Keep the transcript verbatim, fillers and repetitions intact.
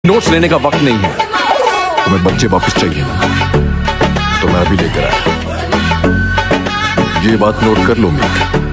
Notes लेने का वक्त नहीं है। तुम्हें बच्चे वापस चाहिए ना, तो मैं अभी लेकर आया। ये बात नोट कर लो मीक।